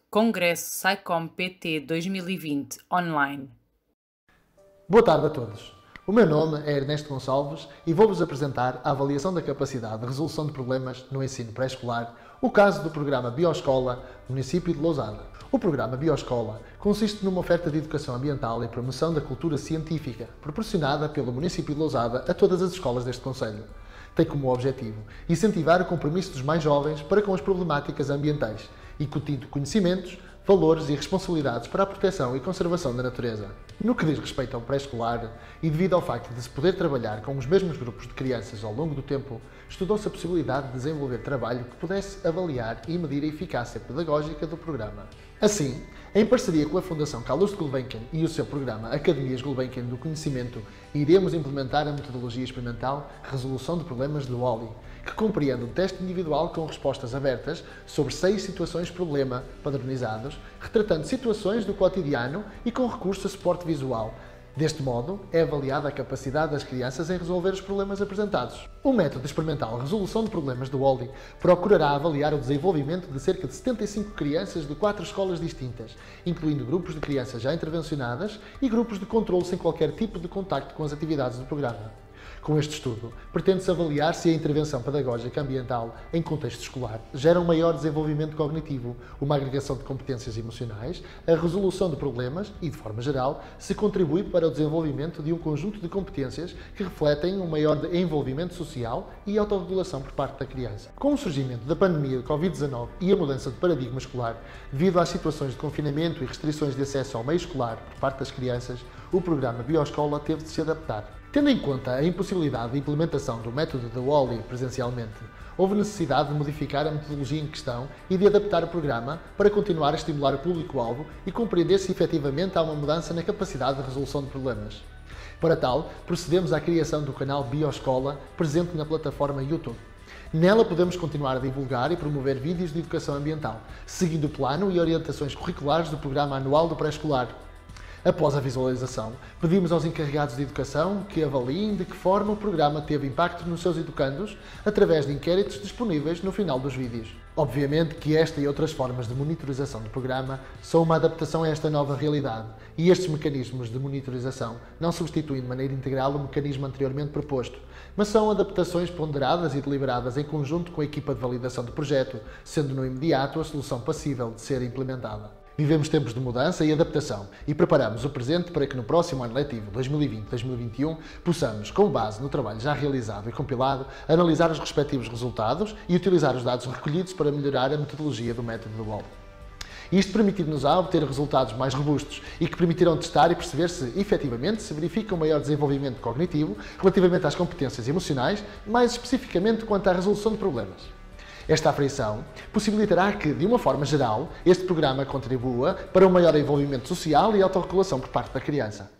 Congresso SciComm PT 2020 online. Boa tarde a todos. O meu nome é Ernesto Gonçalves e vou-vos apresentar a avaliação da capacidade de resolução de problemas no ensino pré-escolar, o caso do programa Bioscola, município de Lousada. O programa Bioscola consiste numa oferta de educação ambiental e promoção da cultura científica, proporcionada pelo município de Lousada a todas as escolas deste concelho. Tem como objetivo incentivar o compromisso dos mais jovens para com as problemáticas ambientais, incutindo conhecimentos, valores e responsabilidades para a proteção e conservação da natureza. No que diz respeito ao pré-escolar, e devido ao facto de se poder trabalhar com os mesmos grupos de crianças ao longo do tempo, estudou-se a possibilidade de desenvolver trabalho que pudesse avaliar e medir a eficácia pedagógica do programa. Assim, em parceria com a Fundação Calouste Gulbenkian e o seu programa Academias Gulbenkian do Conhecimento, iremos implementar a metodologia experimental Resolução de Problemas do OLI, que compreende um teste individual com respostas abertas sobre 6 situações-problema padronizados, retratando situações do cotidiano e com recurso a suporte visual. Deste modo, é avaliada a capacidade das crianças em resolver os problemas apresentados. O método experimental Resolução de Problemas do OLI procurará avaliar o desenvolvimento de cerca de 75 crianças de 4 escolas distintas, incluindo grupos de crianças já intervencionadas e grupos de controle sem qualquer tipo de contacto com as atividades do programa. Com este estudo, pretende-se avaliar se a intervenção pedagógica ambiental em contexto escolar gera um maior desenvolvimento cognitivo, uma agregação de competências emocionais, a resolução de problemas e, de forma geral, se contribui para o desenvolvimento de um conjunto de competências que refletem um maior envolvimento social e autorregulação por parte da criança. Com o surgimento da pandemia de Covid-19 e a mudança de paradigma escolar, devido às situações de confinamento e restrições de acesso ao meio escolar por parte das crianças, o programa Bioscola teve de se adaptar. Tendo em conta a impossibilidade de implementação do método da OLI presencialmente, houve necessidade de modificar a metodologia em questão e de adaptar o programa para continuar a estimular o público-alvo e compreender se efetivamente há uma mudança na capacidade de resolução de problemas. Para tal, procedemos à criação do canal Bioscola presente na plataforma YouTube. Nela podemos continuar a divulgar e promover vídeos de educação ambiental, seguindo o plano e orientações curriculares do programa anual do pré-escolar. Após a visualização, pedimos aos encarregados de educação que avaliem de que forma o programa teve impacto nos seus educandos através de inquéritos disponíveis no final dos vídeos. Obviamente que esta e outras formas de monitorização do programa são uma adaptação a esta nova realidade e estes mecanismos de monitorização não substituem de maneira integral o mecanismo anteriormente proposto, mas são adaptações ponderadas e deliberadas em conjunto com a equipa de validação do projeto, sendo no imediato a solução passível de ser implementada. Vivemos tempos de mudança e adaptação e preparamos o presente para que no próximo ano letivo 2020-2021 possamos, com base no trabalho já realizado e compilado, analisar os respectivos resultados e utilizar os dados recolhidos para melhorar a metodologia do método do OLI. Isto permitir-nos-á obter resultados mais robustos e que permitirão testar e perceber se, efetivamente, se verifica um maior desenvolvimento cognitivo relativamente às competências emocionais, mais especificamente quanto à resolução de problemas. Esta aferição possibilitará que, de uma forma geral, este programa contribua para um maior envolvimento social e autorregulação por parte da criança.